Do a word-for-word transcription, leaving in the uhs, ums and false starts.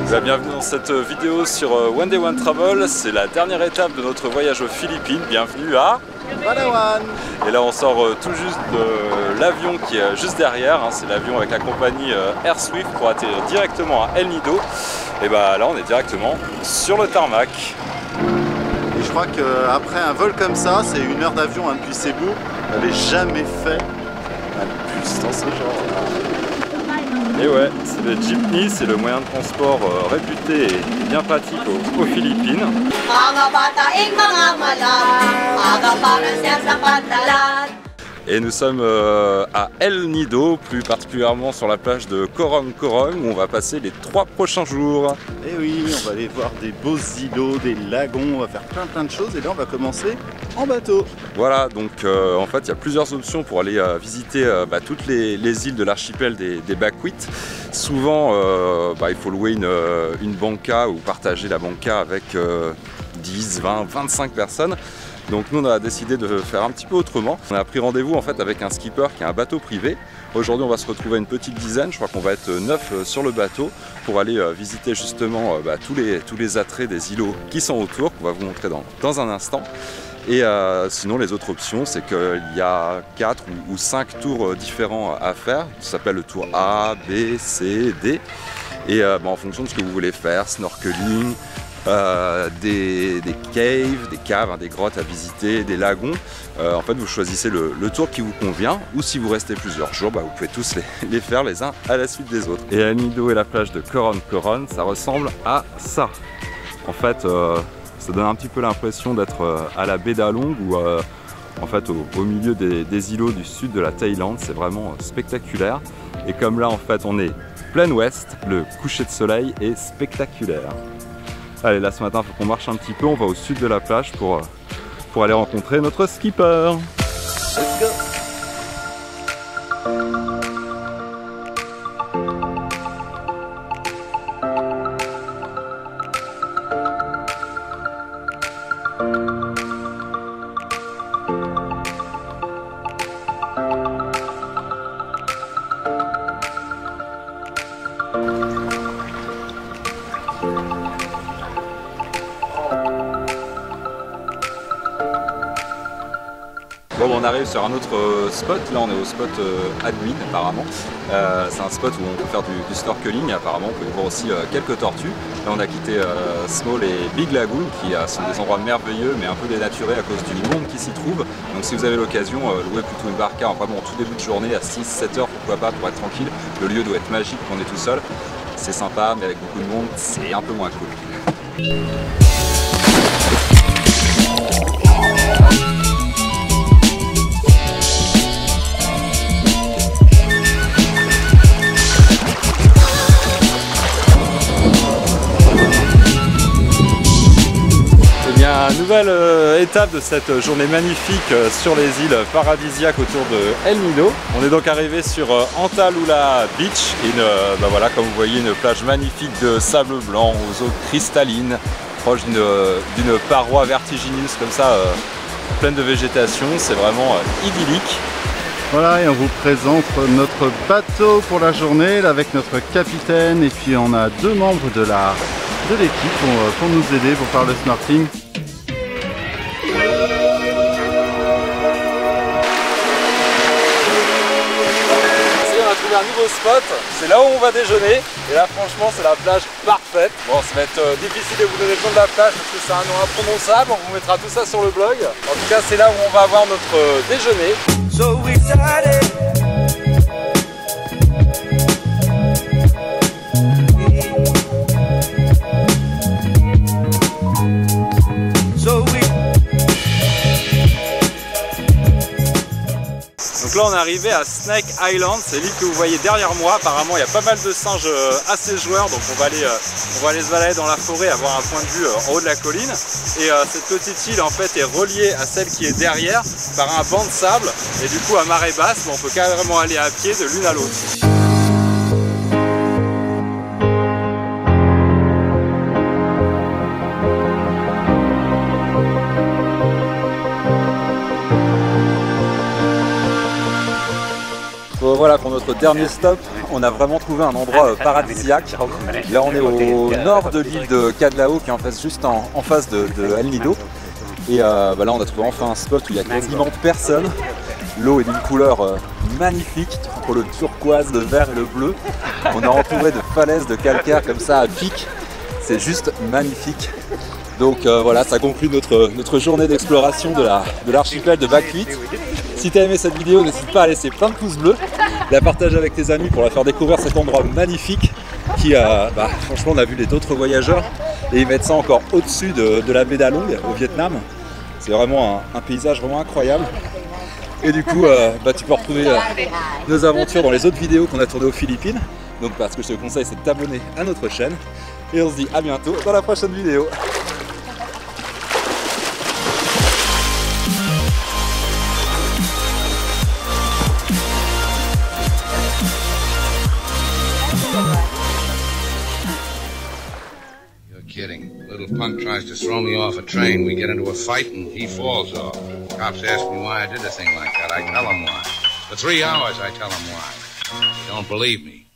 Bah, bienvenue dans cette vidéo sur One Day One Travel. C'est la dernière étape de notre voyage aux Philippines. Bienvenue à Palawan. Et là on sort tout juste de l'avion qui est juste derrière. C'est l'avion avec la compagnie Air Swift pour atterrir directement à El Nido. Et bah là on est directement sur le tarmac. Et je crois qu'après un vol comme ça, c'est une heure d'avion hein, depuis Cebu. On n'avait jamais fait un bus dans ce genre. Et ouais, c'est le jeepney, c'est le moyen de transport euh, réputé et bien pratique aux, aux Philippines. Et nous sommes euh, à El Nido, plus particulièrement sur la plage de Corong Corong, où on va passer les trois prochains jours. Et oui, on va aller voir des beaux îlots, des lagons, on va faire plein plein de choses. Et là, on va commencer en bateau. Voilà, donc euh, en fait, il y a plusieurs options pour aller euh, visiter euh, bah, toutes les, les îles de l'archipel des, des Bakwit. Souvent, euh, bah, il faut louer une, une banca ou partager la banca avec euh, dix, vingt, vingt-cinq personnes. Donc nous on a décidé de faire un petit peu autrement. On a pris rendez-vous en fait avec un skipper qui a un bateau privé. Aujourd'hui on va se retrouver à une petite dizaine, je crois qu'on va être neuf sur le bateau pour aller visiter justement bah, tous, les, tous les attraits des îlots qui sont autour, qu'on va vous montrer dans, dans un instant. Et euh, sinon les autres options c'est qu'il y a quatre ou cinq tours différents à faire. Ça s'appelle le tour A, B, C, D. Et euh, bah, en fonction de ce que vous voulez faire, snorkeling, Euh, des, des caves, des caves, hein, des grottes à visiter, des lagons. Euh, en fait, vous choisissez le, le tour qui vous convient, ou si vous restez plusieurs jours, bah, vous pouvez tous les, les faire les uns à la suite des autres. Et El Nido et la plage de Coron Coron, ça ressemble à ça. En fait, euh, ça donne un petit peu l'impression d'être euh, à la baie d'Along ou euh, en fait au, au milieu des, des îlots du sud de la Thaïlande. C'est vraiment euh, spectaculaire. Et comme là, en fait, on est plein ouest, le coucher de soleil est spectaculaire. Allez, là ce matin, il faut qu'on marche un petit peu, on va au sud de la plage pour, pour aller rencontrer notre skipper. Let's go. Bon, on arrive sur un autre spot, là on est au spot euh, Admin apparemment. Euh, c'est un spot où on peut faire du, du snorkeling, apparemment on peut voir aussi euh, quelques tortues. Là on a quitté euh, Small et Big Lagoon qui euh, sont des endroits merveilleux mais un peu dénaturés à cause du monde qui s'y trouve. Donc si vous avez l'occasion, euh, louez plutôt une barca vraiment en tout début de journée à six sept heures, pourquoi pas, pour être tranquille. Le lieu doit être magique quand on est tout seul. C'est sympa mais avec beaucoup de monde c'est un peu moins cool. Nouvelle euh, étape de cette journée magnifique euh, sur les îles paradisiaques autour de El Nido. On est donc arrivé sur euh, Antalula Beach, une, euh, bah voilà, comme vous voyez, une plage magnifique de sable blanc aux eaux cristallines, proche d'une euh, d'une paroi vertigineuse comme ça, euh, pleine de végétation. C'est vraiment euh, idyllique. Voilà, et on vous présente notre bateau pour la journée là, avec notre capitaine, et puis on a deux membres de la de l'équipe pour, pour nous aider pour faire le snorkeling. Un nouveau spot, c'est là où on va déjeuner et là franchement c'est la plage parfaite. Bon, ça va être euh, difficile de vous donner le nom de la plage parce que c'est un nom imprononçable, on vous mettra tout ça sur le blog. En tout cas c'est là où on va avoir notre euh, déjeuner. So Donc là on est arrivé à Snake Island, c'est l'île que vous voyez derrière moi. Apparemment il y a pas mal de singes assez joueurs, donc on va aller, on va aller se balader dans la forêt, avoir un point de vue en haut de la colline. Et euh, cette petite île en fait est reliée à celle qui est derrière par un banc de sable. Et du coup à marée basse, on peut carrément aller à pied de l'une à l'autre. Voilà, pour notre dernier stop, on a vraiment trouvé un endroit paradisiaque. Là on est au nord de l'île de Kadlao qui est en face, juste en, en face de, de El Nido. Et euh, bah là on a trouvé enfin un spot où il y a quasiment personne. L'eau est d'une couleur euh, magnifique, entre le turquoise, le vert et le bleu. On est entouré de falaises de calcaire comme ça à pic. C'est juste magnifique. Donc euh, voilà, ça conclut notre, notre journée d'exploration de la, de l'archipel de Bakwit. Si tu as aimé cette vidéo, n'hésite pas à laisser plein de pouces bleus, la partager avec tes amis pour la faire découvrir cet endroit magnifique qui, euh, bah, franchement, on a vu les d'autres voyageurs et ils mettent ça encore au-dessus de, de la baie d'Along au Vietnam. C'est vraiment un, un paysage vraiment incroyable. Et du coup, euh, bah, tu peux retrouver euh, nos aventures dans les autres vidéos qu'on a tournées aux Philippines. Donc bah, ce que je te conseille, c'est de t'abonner à notre chaîne. Et on se dit à bientôt dans la prochaine vidéo. Kidding. Little punk tries to throw me off a train. We get into a fight and he falls off. Cops ask me why I did a thing like that. I tell them why. For three hours I tell them why. They don't believe me.